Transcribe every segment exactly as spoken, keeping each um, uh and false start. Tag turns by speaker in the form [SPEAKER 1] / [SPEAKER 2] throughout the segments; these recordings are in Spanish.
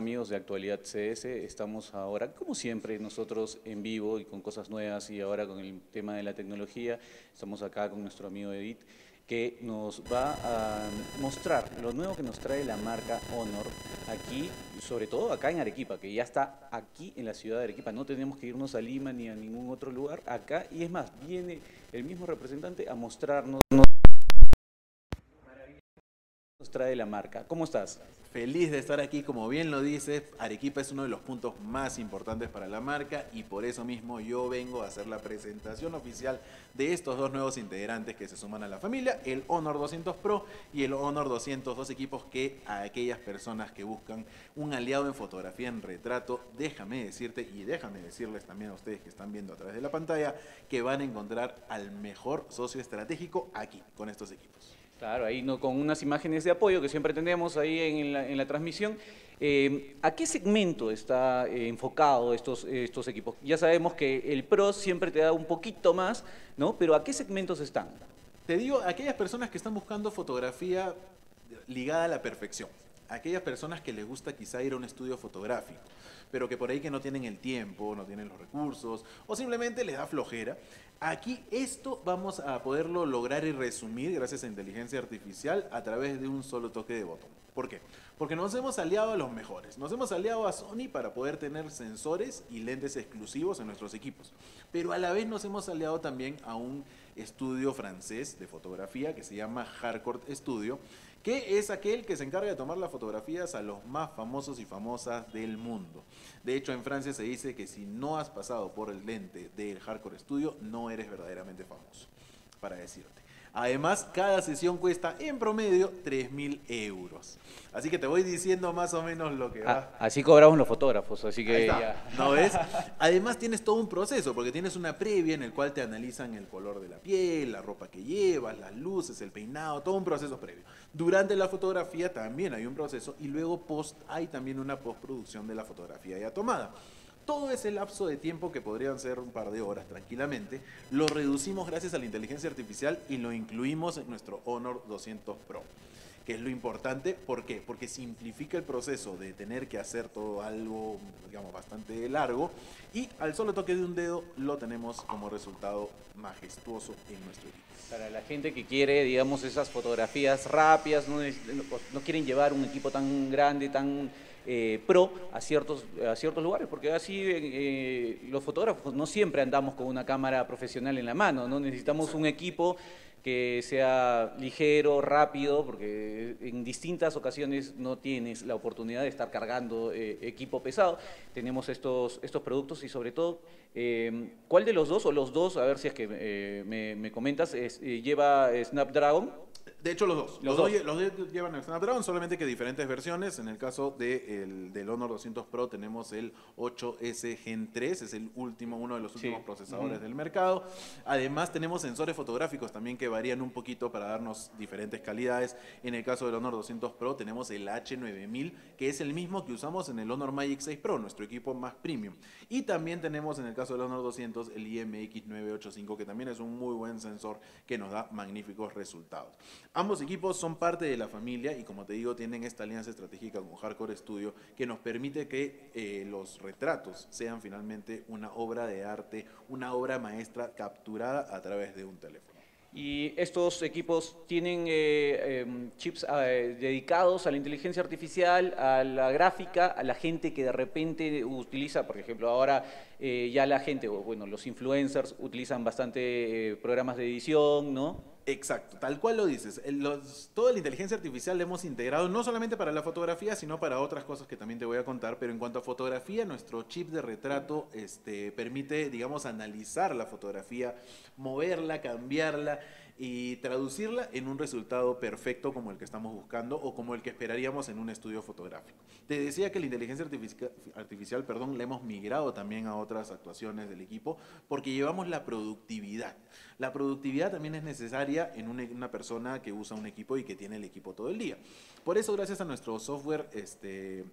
[SPEAKER 1] amigos de Actualidad C S? Estamos ahora, como siempre, nosotros en vivo y con cosas nuevas y ahora con el tema de la tecnología. Estamos acá con nuestro amigo Edith, que nos va a mostrar lo nuevo que nos trae la marca Honor aquí, sobre todo acá en Arequipa, que ya está aquí en la ciudad de Arequipa. No tenemos que irnos a Lima ni a ningún otro lugar, acá. Y es más, viene el mismo representante a mostrarnos nos trae la marca. ¿Cómo estás?
[SPEAKER 2] Feliz de estar aquí, como bien lo dices, Arequipa es uno de los puntos más importantes para la marca y por eso mismo yo vengo a hacer la presentación oficial de estos dos nuevos integrantes que se suman a la familia, el Honor doscientos Pro y el Honor doscientos, dos equipos que a aquellas personas que buscan un aliado en fotografía en retrato, déjame decirte y déjame decirles también a ustedes que están viendo a través de la pantalla que van a encontrar al mejor socio estratégico aquí, con estos equipos.
[SPEAKER 1] Claro, ahí no, con unas imágenes de apoyo que siempre tenemos ahí en la, en la transmisión. Eh, ¿A qué segmento está eh, enfocado estos, estos equipos? Ya sabemos que el Pro siempre te da un poquito más, ¿no? Pero ¿a qué segmentos están?
[SPEAKER 2] Te digo, aquellas personas que están buscando fotografía ligada a la perfección, aquellas personas que les gusta quizá ir a un estudio fotográfico, pero que por ahí que no tienen el tiempo, no tienen los recursos o simplemente les da flojera. Aquí esto vamos a poderlo lograr y resumir gracias a inteligencia artificial a través de un solo toque de botón. ¿Por qué? Porque nos hemos aliado a los mejores. Nos hemos aliado a Sony para poder tener sensores y lentes exclusivos en nuestros equipos. Pero a la vez nos hemos aliado también a un estudio francés de fotografía que se llama Harcourt Studio, que es aquel que se encarga de tomar las fotografías a los más famosos y famosas del mundo. De hecho, en Francia se dice que si no has pasado por el lente del Harcourt Studio, no eres verdaderamente famoso, para decirte. Además, cada sesión cuesta en promedio tres mil euros. Así que te voy diciendo más o menos lo que va.
[SPEAKER 1] Ah, así cobramos los fotógrafos, así que ya.
[SPEAKER 2] ¿No ves? Además tienes todo un proceso, porque tienes una previa en el cual te analizan el color de la piel, la ropa que llevas, las luces, el peinado, todo un proceso previo. Durante la fotografía también hay un proceso y luego post hay también una postproducción de la fotografía ya tomada. Todo ese lapso de tiempo, que podrían ser un par de horas tranquilamente, lo reducimos gracias a la inteligencia artificial y lo incluimos en nuestro Honor doscientos Pro. Que es lo importante, ¿por qué? Porque simplifica el proceso de tener que hacer todo algo, digamos, bastante largo y al solo toque de un dedo lo tenemos como resultado majestuoso en nuestro equipo.
[SPEAKER 1] Para la gente que quiere, digamos, esas fotografías rápidas, no, no quieren llevar un equipo tan grande, tan eh, pro a ciertos, a ciertos lugares, porque así eh, los fotógrafos no siempre andamos con una cámara profesional en la mano, ¿no? Necesitamos un equipo que sea ligero, rápido, porque en distintas ocasiones no tienes la oportunidad de estar cargando eh, equipo pesado. Tenemos estos, estos productos y sobre todo, eh, ¿cuál de los dos o los dos, a ver si es que eh, me, me comentas, es, eh, lleva Snapdragon?
[SPEAKER 2] De hecho, los dos.
[SPEAKER 1] Los,
[SPEAKER 2] Los,
[SPEAKER 1] dos.
[SPEAKER 2] dos, los dos llevan el Snapdragon, solamente que diferentes versiones. En el caso de el, del Honor doscientos Pro tenemos el ocho S Gen tres, es el último, uno de los últimos sí. procesadores uh-huh. del mercado. Además tenemos sensores fotográficos también que varían un poquito para darnos diferentes calidades. En el caso del Honor doscientos Pro tenemos el H nueve mil, que es el mismo que usamos en el Honor Magic seis Pro, nuestro equipo más premium. Y también tenemos en el caso del Honor doscientos el I M X nueve ochenta y cinco, que también es un muy buen sensor que nos da magníficos resultados. Ambos equipos son parte de la familia y, como te digo, tienen esta alianza estratégica con Harcourt Studio que nos permite que eh, los retratos sean finalmente una obra de arte, una obra maestra capturada a través de un teléfono.
[SPEAKER 1] ¿Y estos equipos tienen eh, eh, chips eh, dedicados a la inteligencia artificial, a la gráfica, a la gente que de repente utiliza, por ejemplo, ahora eh, ya la gente, bueno, los influencers utilizan bastante eh, programas de edición, ¿no?
[SPEAKER 2] Exacto, tal cual lo dices. Los, toda la inteligencia artificial la hemos integrado no solamente para la fotografía, sino para otras cosas que también te voy a contar. Pero en cuanto a fotografía, nuestro chip de retrato este, permite, digamos, analizar la fotografía, moverla, cambiarla y traducirla en un resultado perfecto como el que estamos buscando o como el que esperaríamos en un estudio fotográfico. Te decía que la inteligencia artificial, artificial perdón, la hemos migrado también a otras actuaciones del equipo porque llevamos la productividad. La productividad también es necesaria en una, una persona que usa un equipo y que tiene el equipo todo el día. Por eso, gracias a nuestro software este,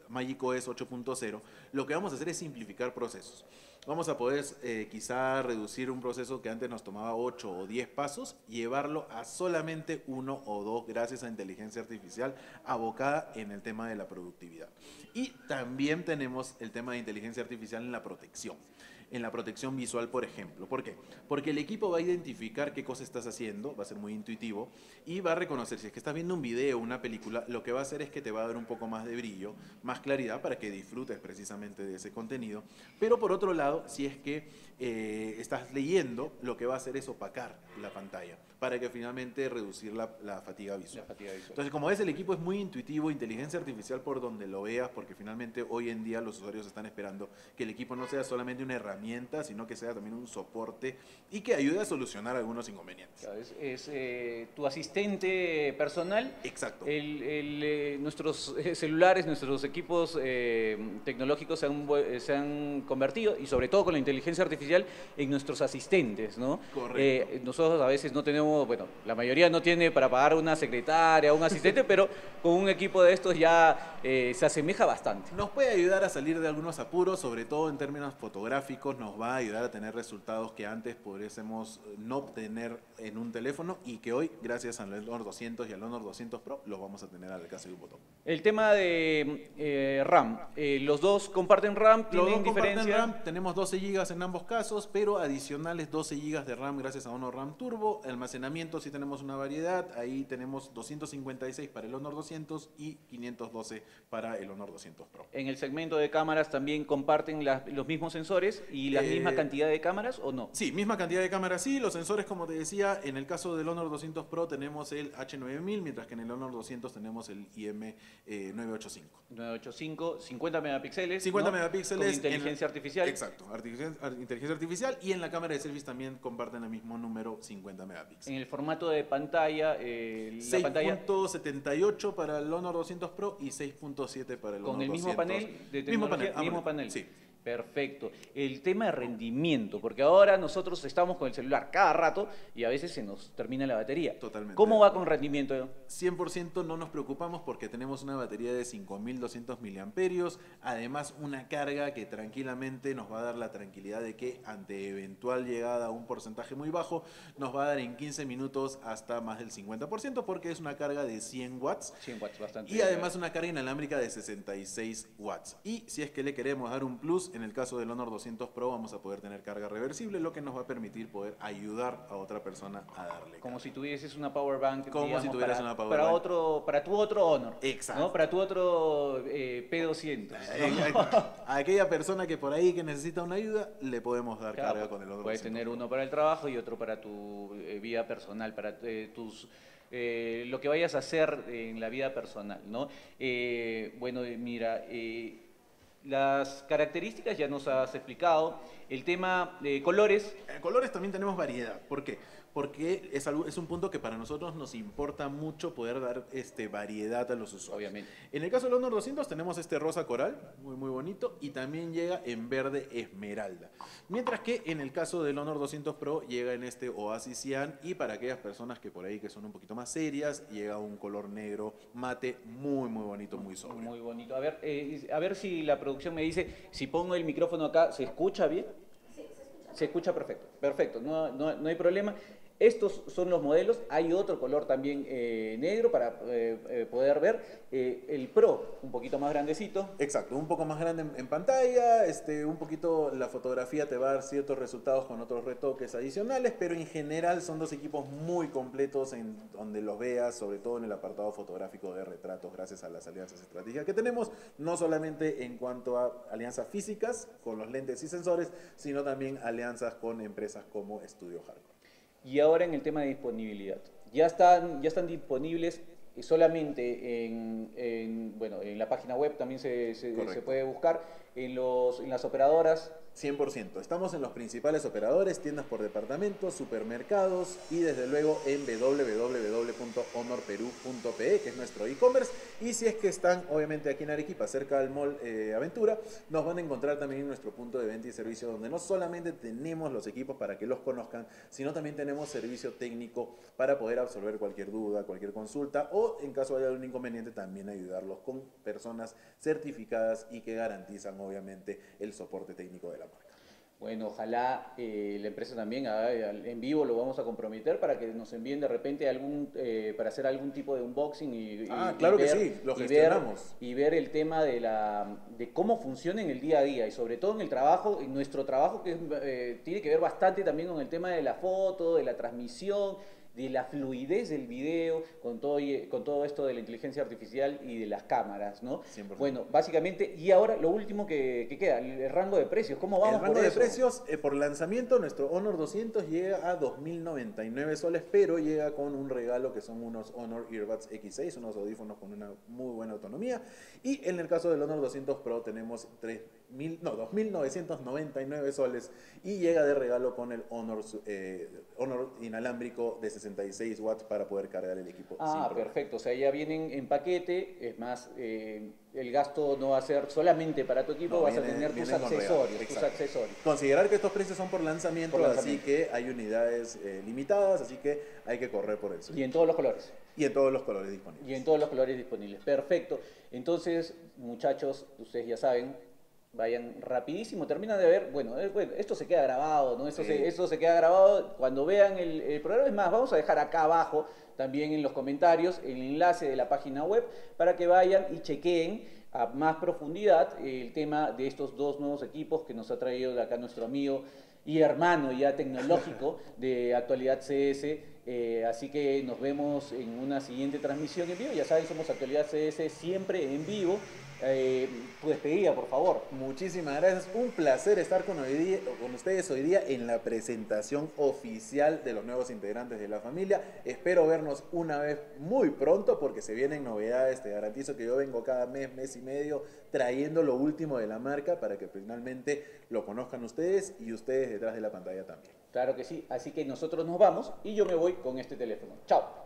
[SPEAKER 2] Magic O S ocho punto cero, lo que vamos a hacer es simplificar procesos. Vamos a poder eh, quizá reducir un proceso que antes nos tomaba ocho o diez pasos y llevarlo a solamente uno o dos gracias a inteligencia artificial abocada en el tema de la productividad. Y también tenemos el tema de inteligencia artificial en la protección. En la protección visual, por ejemplo. ¿Por qué? Porque el equipo va a identificar qué cosa estás haciendo, va a ser muy intuitivo, y va a reconocer, si es que estás viendo un video o una película, lo que va a hacer es que te va a dar un poco más de brillo, más claridad, para que disfrutes precisamente de ese contenido. Pero por otro lado, si es que eh, estás leyendo, lo que va a hacer es opacar la pantalla, para que finalmente reducir la, la fatiga visual.
[SPEAKER 1] La fatiga visual.
[SPEAKER 2] Entonces, como ves, el equipo es muy intuitivo, inteligencia artificial por donde lo veas, porque finalmente hoy en día los usuarios están esperando que el equipo no sea solamente una herramienta, sino que sea también un soporte y que ayude a solucionar algunos inconvenientes.
[SPEAKER 1] Claro, es es eh, tu asistente personal.
[SPEAKER 2] Exacto.
[SPEAKER 1] El, el, eh, nuestros eh, celulares, nuestros equipos eh, tecnológicos se han, vu- se han convertido, y sobre todo con la inteligencia artificial, en nuestros asistentes, ¿no?
[SPEAKER 2] Correcto.
[SPEAKER 1] Eh, nosotros a veces no tenemos, bueno, la mayoría no tiene para pagar una secretaria, un asistente, pero con un equipo de estos ya eh, se asemeja bastante.
[SPEAKER 2] Nos puede ayudar a salir de algunos apuros, sobre todo en términos fotográficos, nos va a ayudar a tener resultados que antes pudiésemos no obtener en un teléfono y que hoy, gracias al Honor doscientos y al Honor doscientos Pro, los vamos a tener al alcance de un botón.
[SPEAKER 1] El tema de eh, RAM, eh, los dos comparten RAM,
[SPEAKER 2] Los
[SPEAKER 1] tienen
[SPEAKER 2] dos comparten
[SPEAKER 1] diferencia.
[SPEAKER 2] RAM, tenemos doce gigas en ambos casos, pero adicionales doce gigas de RAM gracias a Honor RAM Turbo. Almacenamiento sí tenemos una variedad, ahí tenemos doscientos cincuenta y seis para el Honor doscientos y quinientos doce para el Honor doscientos Pro.
[SPEAKER 1] En el segmento de cámaras también comparten la- los mismos sensores y la
[SPEAKER 2] Eh,
[SPEAKER 1] misma cantidad de cámaras, ¿o no?
[SPEAKER 2] Sí, misma cantidad de cámaras, sí. Los sensores, como te decía, en el caso del Honor doscientos Pro tenemos el H nueve mil, mientras que en el Honor doscientos tenemos el I M novecientos ochenta y cinco.
[SPEAKER 1] novecientos ochenta y cinco, cincuenta megapíxeles.
[SPEAKER 2] cincuenta
[SPEAKER 1] ¿no?
[SPEAKER 2] megapíxeles.
[SPEAKER 1] Con inteligencia
[SPEAKER 2] en-
[SPEAKER 1] artificial.
[SPEAKER 2] Exacto, artificial- ar- inteligencia artificial. Y en la cámara de selfies también comparten el mismo número, cincuenta megapíxeles.
[SPEAKER 1] En el formato de pantalla, eh, la pantalla
[SPEAKER 2] seis punto setenta y ocho para el Honor doscientos Pro y seis punto siete para el
[SPEAKER 1] con
[SPEAKER 2] Honor
[SPEAKER 1] el mismo
[SPEAKER 2] doscientos.
[SPEAKER 1] panel de
[SPEAKER 2] Mismo
[SPEAKER 1] tecnología,
[SPEAKER 2] panel.
[SPEAKER 1] mismo
[SPEAKER 2] AMOLED,
[SPEAKER 1] panel.
[SPEAKER 2] Sí.
[SPEAKER 1] Perfecto. El tema de rendimiento, porque ahora nosotros estamos con el celular cada rato y a veces se nos termina la batería.
[SPEAKER 2] Totalmente.
[SPEAKER 1] ¿Cómo va con rendimiento?
[SPEAKER 2] cien por ciento no nos preocupamos porque tenemos una batería de cinco mil doscientos miliamperios, además una carga que tranquilamente nos va a dar la tranquilidad de que ante eventual llegada a un porcentaje muy bajo, nos va a dar en quince minutos hasta más del cincuenta por ciento porque es una carga de cien watts.
[SPEAKER 1] cien watts, bastante.
[SPEAKER 2] Y además una carga inalámbrica de sesenta y seis watts. Y si es que le queremos dar un plus, en el caso del Honor doscientos Pro vamos a poder tener carga reversible, lo que nos va a permitir poder ayudar a otra persona a darle
[SPEAKER 1] Como
[SPEAKER 2] carga.
[SPEAKER 1] si tuvieses una power bank,
[SPEAKER 2] Como
[SPEAKER 1] digamos,
[SPEAKER 2] si tuvieras
[SPEAKER 1] para,
[SPEAKER 2] una power
[SPEAKER 1] para
[SPEAKER 2] bank.
[SPEAKER 1] otro, para tu otro Honor.
[SPEAKER 2] Exacto.
[SPEAKER 1] ¿no? Para tu otro eh, P doscientos.
[SPEAKER 2] Eh, A, a aquella persona que por ahí que necesita una ayuda, le podemos dar
[SPEAKER 1] Claro,
[SPEAKER 2] carga con el Honor
[SPEAKER 1] puedes
[SPEAKER 2] doscientos
[SPEAKER 1] tener
[SPEAKER 2] Pro.
[SPEAKER 1] uno para el trabajo y otro para tu eh, vida personal, para eh, tus eh, lo que vayas a hacer en la vida personal, ¿no? Eh, bueno, eh, mira, eh, las características ya nos has explicado. El tema de colores,
[SPEAKER 2] En colores también tenemos variedad. ¿Por qué? Porque es, algo, es un punto que para nosotros nos importa mucho poder dar este, variedad a los usuarios.
[SPEAKER 1] obviamente.
[SPEAKER 2] En el caso del Honor doscientos tenemos este rosa coral, muy muy bonito, y también llega en verde esmeralda. Mientras que en el caso del Honor doscientos Pro llega en este oasis cian, y para aquellas personas que por ahí que son un poquito más serias, llega un color negro mate muy muy bonito, muy sobrio.
[SPEAKER 1] Muy bonito. A ver, eh, a ver si la producción me dice, si pongo el micrófono acá, ¿se escucha bien?
[SPEAKER 3] Sí, se escucha.
[SPEAKER 1] Se escucha perfecto, perfecto, no, no, no hay problema. Estos son los modelos, hay otro color también eh, negro para eh, eh, poder ver. Eh, el Pro, un poquito más grandecito.
[SPEAKER 2] Exacto, un poco más grande en, en pantalla, este, un poquito la fotografía te va a dar ciertos resultados con otros retoques adicionales, pero en general son dos equipos muy completos en donde los veas, sobre todo en el apartado fotográfico de retratos, gracias a las alianzas estratégicas que tenemos, no solamente en cuanto a alianzas físicas con los lentes y sensores, sino también alianzas con empresas como Estudio Hardcore.
[SPEAKER 1] Y ahora en el tema de disponibilidad. Ya están, ya están disponibles solamente en, en, bueno, en la página web, también se, se, se puede buscar, en, los, en las operadoras
[SPEAKER 2] cien por ciento. Estamos en los principales operadores, tiendas por departamentos, supermercados y desde luego en w w w punto honor perú punto p e, que es nuestro e-commerce. Y si es que están obviamente aquí en Arequipa, cerca del Mall eh, Aventura, nos van a encontrar también en nuestro punto de venta y servicio, donde no solamente tenemos los equipos para que los conozcan, sino también tenemos servicio técnico para poder absorber cualquier duda, cualquier consulta, o en caso de algún inconveniente también ayudarlos con personas certificadas y que garantizan obviamente el soporte técnico de la marca.
[SPEAKER 1] Bueno, ojalá eh, la empresa también haga, en vivo lo vamos a comprometer para que nos envíen de repente algún eh, para hacer algún tipo de unboxing y,
[SPEAKER 2] ah,
[SPEAKER 1] y,
[SPEAKER 2] claro
[SPEAKER 1] y ver,
[SPEAKER 2] que sí, lo
[SPEAKER 1] y ver,
[SPEAKER 2] gestionamos.
[SPEAKER 1] y ver el tema de la de cómo funciona en el día a día y sobre todo en el trabajo, en nuestro trabajo que eh, tiene que ver bastante también con el tema de la foto, de la transmisión, de la fluidez del video, con todo, con todo esto de la inteligencia artificial y de las cámaras, ¿no?
[SPEAKER 2] cien por ciento.
[SPEAKER 1] Bueno, básicamente, y ahora lo último que, que queda, el, el rango de precios, ¿cómo vamos
[SPEAKER 2] El rango
[SPEAKER 1] por
[SPEAKER 2] de
[SPEAKER 1] eso?
[SPEAKER 2] precios, eh, por lanzamiento, nuestro Honor doscientos llega a dos mil noventa y nueve soles, pero llega con un regalo que son unos Honor Earbuds equis seis, unos audífonos con una muy buena autonomía. Y en el caso del Honor doscientos Pro tenemos tres mil, no, dos mil novecientos noventa y nueve soles y llega de regalo con el Honor, eh, Honor inalámbrico de sesenta y seis watts para poder cargar el equipo.
[SPEAKER 1] Ah, perfecto, o sea, ya vienen en paquete, es más, eh, el gasto no va a ser solamente para tu equipo,
[SPEAKER 2] no,
[SPEAKER 1] vas
[SPEAKER 2] viene,
[SPEAKER 1] a tener tus accesorios, tus accesorios.
[SPEAKER 2] Considerar que estos precios son por lanzamiento,
[SPEAKER 1] por lanzamiento.
[SPEAKER 2] así que hay unidades eh, limitadas, así que hay que correr por eso.
[SPEAKER 1] Y en todos los colores.
[SPEAKER 2] Y en todos los colores disponibles.
[SPEAKER 1] Y en todos los colores disponibles, perfecto. Entonces, muchachos, ustedes ya saben, vayan rapidísimo, terminan de ver, bueno, eh, bueno esto se queda grabado, ¿no? Esto, sí. se, esto se queda grabado cuando vean el, el programa. Es más, vamos a dejar acá abajo, también en los comentarios, el enlace de la página web para que vayan y chequeen a más profundidad el tema de estos dos nuevos equipos que nos ha traído de acá nuestro amigo y hermano ya tecnológico de Actualidad C S. Eh, así que nos vemos en una siguiente transmisión en vivo. Ya saben, somos Actualidad C S siempre en vivo. Eh, tu despedida, por favor.
[SPEAKER 2] Muchísimas gracias. Un placer estar con, hoy día, con ustedes hoy día en la presentación oficial de los nuevos integrantes de la familia. Espero vernos una vez muy pronto porque se vienen novedades. Te garantizo que yo vengo cada mes, mes y medio trayendo lo último de la marca para que finalmente lo conozcan ustedes y ustedes detrás de la pantalla también.
[SPEAKER 1] Claro que sí. Así que nosotros nos vamos y yo me voy con este teléfono. Chao.